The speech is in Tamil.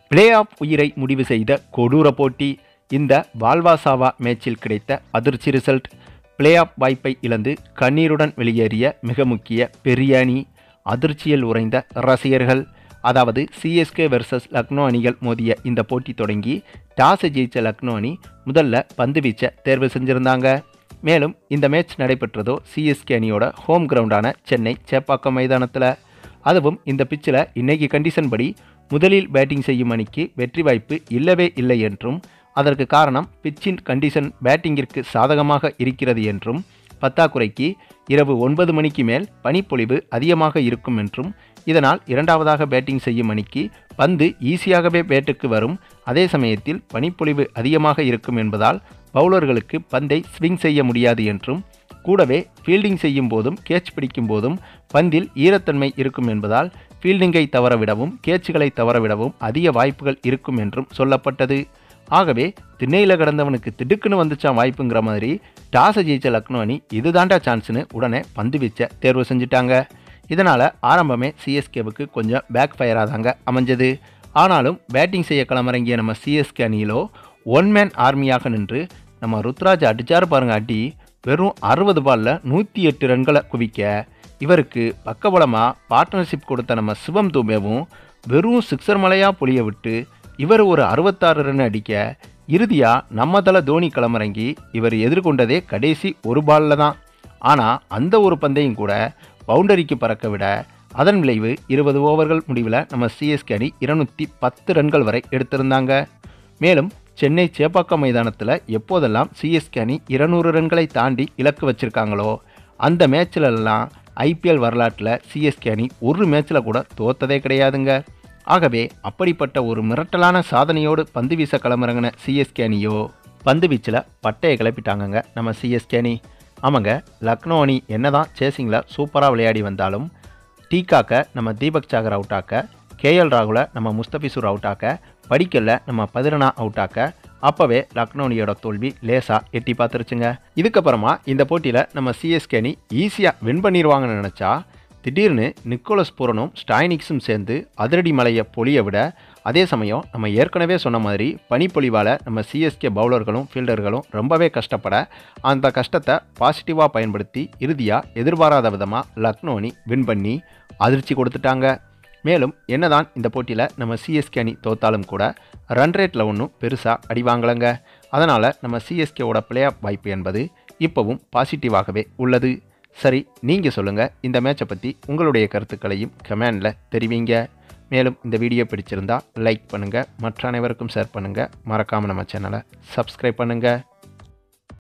பிளே ஆஃப் உயிரை முடிவு செய்த கொடூர போட்டி. இந்த வால்வாசாவா மேட்சில் கிடைத்த அதிர்ச்சி ரிசல்ட். பிளே ஆஃப் வாய்ப்பை இழந்து கண்ணீருடன் வெளியேறிய மிக முக்கிய பெரிய அணி. அதிர்ச்சியில் உறைந்த ரசிகர்கள். அதாவது சிஎஸ்கே வெர்சஸ் லக்னோ அணிகள் மோதிய இந்த போட்டி தொடங்கி டாஸ் ஜெயிச்ச லக்னோ அணி முதல்ல பந்து வீச்சை தேர்வு செஞ்சுருந்தாங்க. மேலும் இந்த மேட்ச் நடைபெற்றதோ சிஎஸ்கே அணியோட ஹோம் கிரவுண்டான சென்னை சேப்பாக்கம் மைதானத்தில். அதுவும் இந்த பிச்சில் இன்னைக்கு கண்டிஷன் படி முதலில் பேட்டிங் செய்யும் அணிக்கு வெற்றி வாய்ப்பு இல்லவே இல்லை என்றும், அதற்கு காரணம் பிச்சின் கண்டிஷன் பேட்டிங்கிற்கு சாதகமாக இருக்கிறது என்றும், பத்தாக்குறைக்கு இரவு 9 மணிக்கு மேல் பனிப்பொழிவு அதிகமாக இருக்கும் என்றும், இதனால் இரண்டாவதாக பேட்டிங் செய்யும் அணிக்கு பந்து ஈஸியாகவே பேட்டுக்கு வரும், அதே சமயத்தில் பனிப்பொழிவு அதிகமாக இருக்கும் என்பதால் பவுலர்களுக்கு பந்தை ஸ்விங் செய்ய முடியாது என்றும், கூடவே ஃபீல்டிங் செய்யும் போதும் கேட்ச் பிடிக்கும் போதும் பந்தில் ஈரத்தன்மை இருக்கும் என்பதால் ஃபீல்டிங்கை தவறவிடவும் கேட்சுகளை தவறவிடவும் அதிக வாய்ப்புகள் இருக்கும் என்றும் சொல்லப்பட்டது. ஆகவே திண்ணையில் கிடந்தவனுக்கு திடுக்குன்னு வந்துச்சான் வாய்ப்புங்கிற மாதிரி டாஸை ஜெயிச்ச லக்னோ அணி இதுதாண்டா சான்ஸ்னு உடனே பந்து வீச்சை தேர்வு செஞ்சுட்டாங்க. இதனால் ஆரம்பமே சிஎஸ்கேவுக்கு கொஞ்சம் பேக் ஃபயராக தாங்க அமைஞ்சது. ஆனாலும் பேட்டிங் செய்ய களமிறங்கிய நம்ம சிஎஸ்கே அணியிலோ ஒன் மேன் ஆர்மியாக நின்று நம்ம ருத்ராஜ் அடிச்சாரு பாருங்க அடி. வெறும் 60 பாலில் 108 ரன்களை குவிக்க இவருக்கு பக்கபலமாக பார்ட்னர்ஷிப் கொடுத்த நம்ம சிவம் தூபேவும் வெறும் சிக்ஸர் மலையாக பொழிய விட்டு இவர் ஒரு 66 ரன் அடிக்க இறுதியாக நம்ம தலை தோனி களமிறங்கி இவர் எதிர்கொண்டதே கடைசி ஒரு பாலில் தான். ஆனால் அந்த ஒரு பந்தையும் கூட பவுண்டரிக்கு பறக்க விட அதன் விளைவு 20 ஓவர்கள் முடிவில் நம்ம சிஎஸ்கே அணி 210 ரன்கள் வரை எடுத்திருந்தாங்க. மேலும் சென்னை சேப்பாக்கம் மைதானத்தில் எப்போதெல்லாம் சிஎஸ்கே அணி 200 ரன்களை தாண்டி இலக்கு வச்சுருக்காங்களோ அந்த மேட்சிலெல்லாம் ஐபிஎல் வரலாற்றில் சிஎஸ்கே அணி ஒரு மேட்ச்சில் கூட தோத்ததே கிடையாதுங்க. ஆகவே அப்படிப்பட்ட ஒரு மிரட்டலான சாதனையோடு பந்து வீச களமிறங்கின சிஎஸ்கே அணியோ பந்து வீச்சில் பட்டையை கிளப்பிட்டாங்கங்க நம்ம சிஎஸ்கே அணி. ஆமாங்க, லக்னோ அணி என்னதான் சேசிங்கில் சூப்பராக விளையாடி வந்தாலும் டீகாக்க நம்ம தீபக் சாகர் அவுட் ஆக்க, கேஎல் ராகுலை நம்ம முஸ்தபிசூர் அவுட் ஆக்க, படிக்கல்ல நம்ம பதிரனா அவுட் ஆக்க அப்போவே லக்னோ அணியோட தோல்வி லேசாக எட்டி பார்த்துருச்சுங்க. இதுக்கப்புறமா இந்த போட்டியில் நம்ம சிஎஸ்கே அணி ஈஸியாக வின் பண்ணிடுவாங்கன்னு நினச்சா திடீர்னு நிக்கோலஸ் பூரனும் ஸ்டாய்னிக்ஸும் சேர்ந்து அதிரடி மலையை பொழிய விட, அதே சமயம் நம்ம ஏற்கனவே சொன்ன மாதிரி பனிப்பொழிவால் நம்ம சிஎஸ்கே பவுலர்களும் ஃபீல்டர்களும் ரொம்பவே கஷ்டப்பட அந்த கஷ்டத்தை பாசிட்டிவாக பயன்படுத்தி இறுதியாக எதிர்பாராத விதமாக லக்னோ அணி வின் பண்ணி அதிர்ச்சி கொடுத்துட்டாங்க. மேலும் என்னதான் இந்த போட்டியில் நம்ம சிஎஸ்கே அணி தோத்தாலும் கூட ரன் ரேட்டில் ஒன்றும் பெருசாக அடி வாங்கலைங்க. அதனால் நம்ம சிஎஸ்கேவோட பிளே ஆஃப் வாய்ப்பு என்பது இப்போவும் பாசிட்டிவாகவே உள்ளது. சரி, நீங்கள் சொல்லுங்கள், இந்த மேட்சை பற்றி உங்களுடைய கருத்துக்களையும் கமெண்டில் தெரிவிங்க. மேலும் இந்த வீடியோ பிடிச்சிருந்தால் லைக் பண்ணுங்கள், மற்ற அனைவருக்கும் ஷேர் பண்ணுங்கள், மறக்காமல் நம்ம சேனலை சப்ஸ்கிரைப் பண்ணுங்கள்.